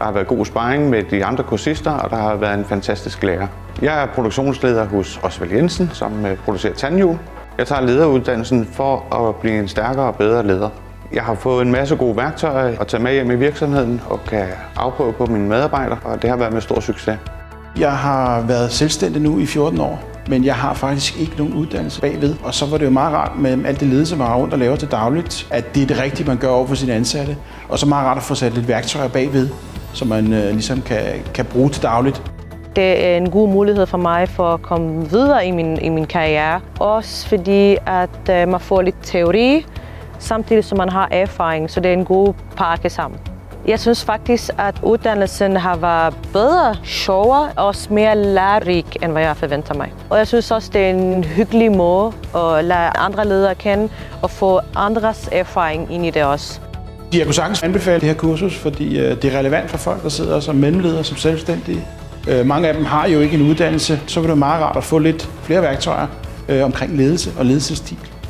Der har været god sparring med de andre kursister, og der har været en fantastisk lærer. Jeg er produktionsleder hos Osvald Jensen, som producerer tandhjul. Jeg tager lederuddannelsen for at blive en stærkere og bedre leder. Jeg har fået en masse gode værktøjer at tage med hjem i virksomheden og kan afprøve på mine medarbejdere, og det har været med stor succes. Jeg har været selvstændig nu i 14 år, men jeg har faktisk ikke nogen uddannelse bagved. Og så var det jo meget rart med alt det ledelse, man har rundt og laver til dagligt, at det er det rigtige, man gør over for sine ansatte. Og så meget rart at få sat lidt værktøjer bagved, som man ligesom kan bruge til dagligt. Det er en god mulighed for mig for at komme videre i min karriere. Også fordi, at man får lidt teori, samtidig som man har erfaring, så det er en god pakke sammen. Jeg synes faktisk, at uddannelsen har været bedre, sjovere og også mere lærerig, end hvad jeg forventer mig. Og jeg synes også, det er en hyggelig måde at lade andre ledere kende og få andres erfaring ind i det også. Jeg kunne sagtens anbefale det her kursus, fordi det er relevant for folk, der sidder som mellemledere, som selvstændige. Mange af dem har jo ikke en uddannelse, så vil det være meget rart at få lidt flere værktøjer omkring ledelse og ledelsesstil.